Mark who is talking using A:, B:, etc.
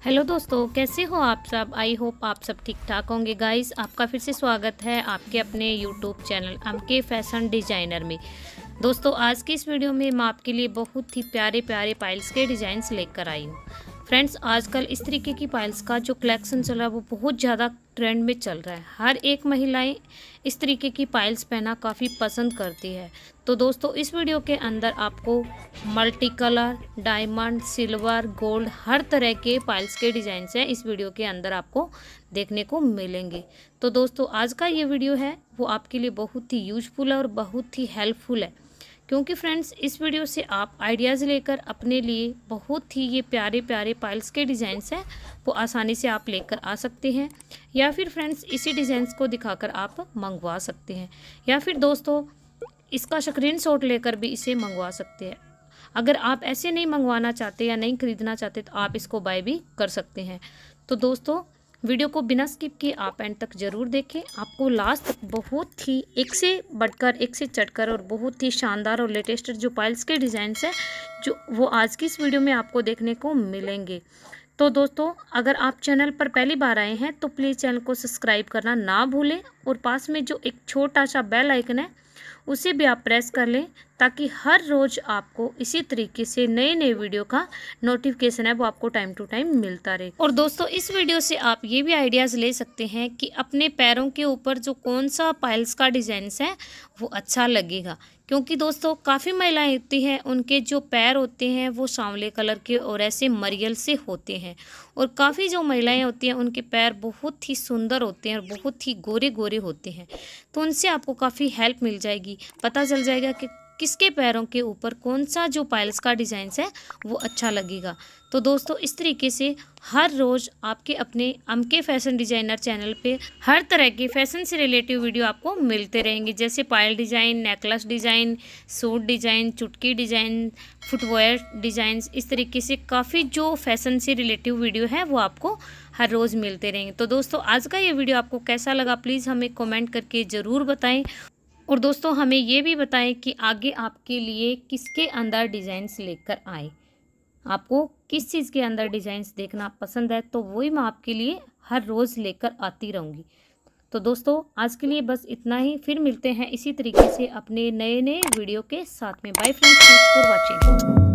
A: Hello दोस्तों, कैसे हो आप सब। आई होप आप सब ठीक ठाक होंगे। गाइस, आपका फिर से स्वागत है आपके अपने YouTube channel MK fashion designer में। दोस्तों, आज की इस वीडियो में मैं आपके लिए बहुत ही प्यारे प्यारे पाइल्स के डिज़ाइंस लेकर आई हूँ। फ्रेंड्स, आजकल इस तरीके की पाइल्स का जो कलेक्शन चल रहा है वो बहुत ज़्यादा ट्रेंड में चल रहा है। हर एक महिलाएं इस तरीके की पाइल्स पहनना काफ़ी पसंद करती है। तो दोस्तों, इस वीडियो के अंदर आपको multi colour, diamond, silver, gold हर तरह के पाइल्स के डिज़ाइंस हैं इस वीडियो के अंदर आपको देखने को मिलेंगे। तो दोस्तों, आज का ये वीडियो है वो आपके लिए बहुत ही यूजफुल है और बहुत ही हेल्पफुल है, क्योंकि फ्रेंड्स इस वीडियो से आप आइडियाज़ लेकर अपने लिए बहुत ही ये प्यारे प्यारे पाइल्स के डिज़ाइंस हैं वो आसानी से आप लेकर आ सकते हैं, या फिर फ्रेंड्स इसी डिज़ाइंस को दिखाकर आप मंगवा सकते हैं, या फिर दोस्तों इसका स्क्रीनशॉट लेकर भी इसे मंगवा सकते हैं। अगर आप ऐसे नहीं मंगवाना चाहते या नहीं खरीदना चाहते तो आप इसको बाय भी कर सकते हैं। तो दोस्तों, वीडियो को बिना स्किप किए आप एंड तक ज़रूर देखें। आपको लास्ट तक बहुत ही एक से बढ़कर एक से चढ़कर और बहुत ही शानदार और लेटेस्ट जो पाइल्स के डिज़ाइंस हैं जो वो आज की इस वीडियो में आपको देखने को मिलेंगे। तो दोस्तों, अगर आप चैनल पर पहली बार आए हैं तो प्लीज़ चैनल को सब्सक्राइब करना ना भूलें और पास में जो एक छोटा सा बेल आइकन है उसे भी आप प्रेस कर लें, ताकि हर रोज़ आपको इसी तरीके से नए नए वीडियो का नोटिफिकेशन है वो आपको टाइम टू टाइम मिलता रहे। और दोस्तों, इस वीडियो से आप ये भी आइडियाज़ ले सकते हैं कि अपने पैरों के ऊपर जो कौन सा पाइल्स का डिज़ाइंस है वो अच्छा लगेगा, क्योंकि दोस्तों काफ़ी महिलाएं होती हैं उनके जो पैर होते हैं वो सांवले कलर के और ऐसे मरियल से होते हैं, और काफ़ी जो महिलाएं होती हैं उनके पैर बहुत ही सुंदर होते हैं और बहुत ही गोरे गोरे होते हैं। तो उनसे आपको काफ़ी हेल्प मिल जाएगी, पता चल जाएगा कि किसके पैरों के ऊपर कौन सा जो पाइल्स का डिज़ाइंस है वो अच्छा लगेगा। तो दोस्तों, इस तरीके से हर रोज़ आपके अपने एमके फैशन डिज़ाइनर चैनल पे हर तरह के फैशन से रिलेटिव वीडियो आपको मिलते रहेंगे, जैसे पायल design, necklace design, suit design, चुटकी डिज़ाइन, फुटवेयर डिज़ाइंस, इस तरीके से काफ़ी जो फैशन से रिलेटिव वीडियो है वो आपको हर रोज़ मिलते रहेंगे। तो दोस्तों, आज का ये वीडियो आपको कैसा लगा प्लीज़ हमें कमेंट करके ज़रूर बताएं, और दोस्तों हमें ये भी बताएं कि आगे आपके लिए किसके अंदर डिज़ाइंस लेकर आए। आपको किस चीज़ के अंदर डिज़ाइंस देखना पसंद है तो वही मैं आपके लिए हर रोज़ लेकर आती रहूँगी। तो दोस्तों, आज के लिए बस इतना ही, फिर मिलते हैं इसी तरीके से अपने नए नए वीडियो के साथ में। Bye friends, thanks for watching.